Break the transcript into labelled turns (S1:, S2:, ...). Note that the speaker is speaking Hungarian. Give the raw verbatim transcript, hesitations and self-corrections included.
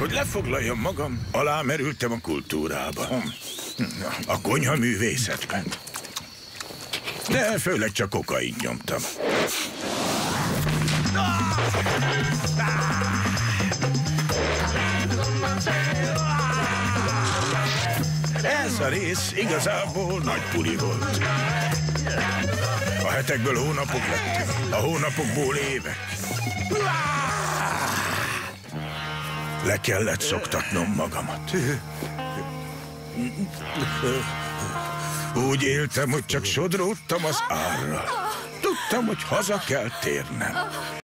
S1: Hogy lefoglaljam magam, alámerültem a kultúrába. A konyhaművészetben. De főleg csak kokaint nyomtam. Ez a rész igazából nagy puli volt. A hetekből hónapok lettek, a hónapokból évek. Le kellett szoktatnom magamat. Úgy éltem, hogy csak sodródtam az árral. Tudtam, hogy haza kell térnem.